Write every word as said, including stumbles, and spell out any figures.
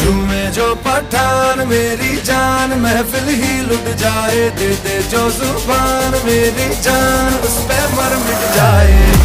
झूमे जो पठान मेरी जान महफिल ही लुट जाए, दे दे जो जुबान मेरी जान उस पे मर मिट जाए।